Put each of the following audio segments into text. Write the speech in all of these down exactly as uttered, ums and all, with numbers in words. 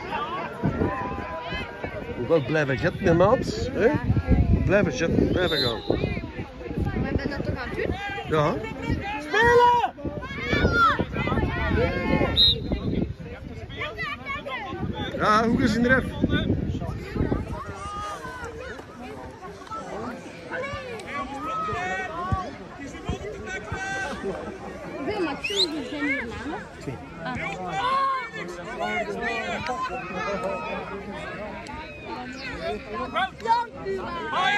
Moet wel blijven jetten, hè, maat. Hè? Blijven jetten, blijven gaan. Maar ben dat toch aan het doen? Ja. Spelen! Ja, hoe is in de ref? Hoeveel matchen zijn hier namen? Twee. Dank u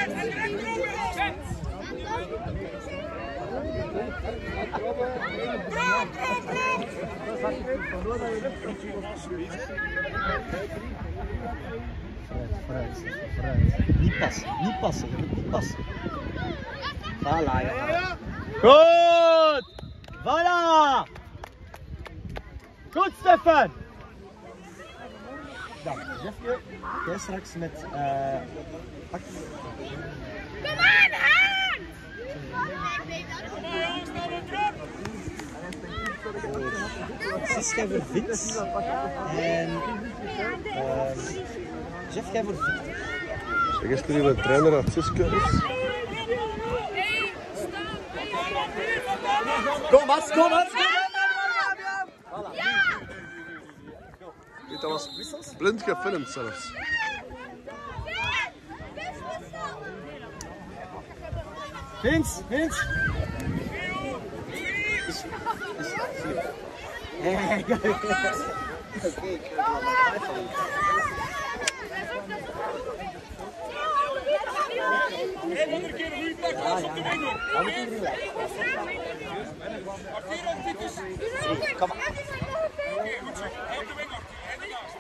Vooruit, vooruit. Niet passen, niet passen, je moet niet passen. Voilà, ja. Goed! Voilà! Goed, Stefan! Dan, Jeffke, jij straks met uh, actie. Kom aan, Hans! Zes jij voor Vince en uh, Jeff jij voor Victor. Zeg eens jullie een trainer dat Siske is. Kom Mats, kom Mats! Ja! Dat was blind gefilmd zelfs. Vince, Vince! Is, is, hey, oké, ik ga Hey, andere keer een goede pak vast op de wing hoor. Kom maar. Oké, goed zo. Op de wing hoor. En de gas.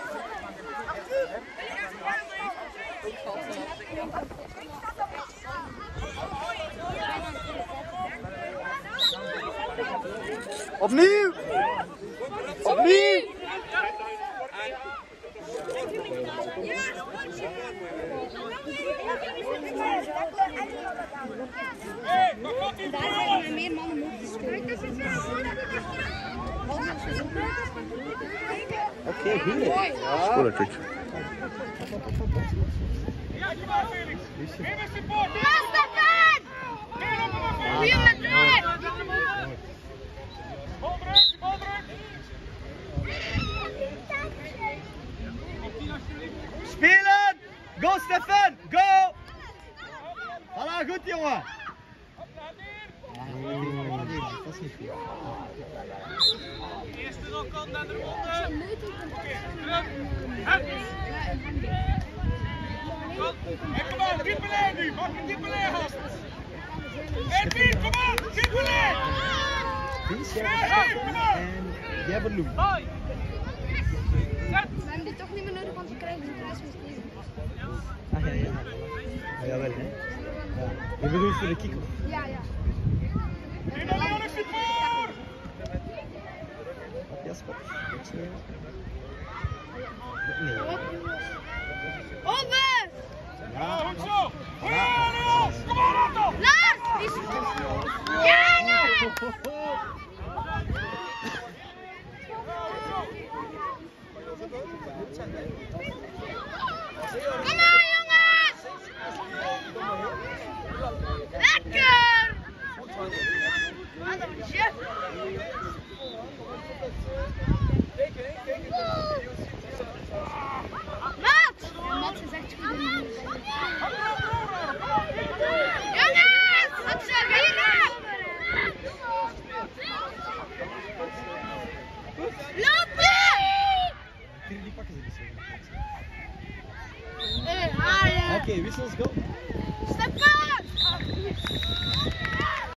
Opnieuw! Opnieuw! Hé, wat gaat die Daar zijn er meer mannen moeten Oké, goed. Spoelen, kijk. Ja, kom maar Felix. Geef eens support. Wie met mij? Bal terug, bal terug. Spelen! Go Stefan! Go! Voilà, goed jongen! Dat is niet goed. Eerste rokkant aan de ronde. Hey, kom aan, diepe lijn nu. Maak een diepe lijn, gast. Hé, Piet, kom aan, diepe lijn. Vince, jij hebt en jij hebt een loop. We hebben die toch niet meer nodig, want we krijgen ze prijs met deze. Ah ja, ja. Ah, jawel, hè? Ja. Je bedoelt voor de kick-off? Ja, ja. Diepe lijn, support. Ja, spot. Nee. Over! Ja, goed zo. Ja, Leon. Kom aan, Otto. Lars! Die is... Ja, ja! Kom maar, jongens! Lekker! Wat een chef! Maat! Ja, Maat is echt goed. Jongens! Wat is er hier? Lopen! Die pakken ze dus. Hey, haaien! Oké, wissels, go. Stefan!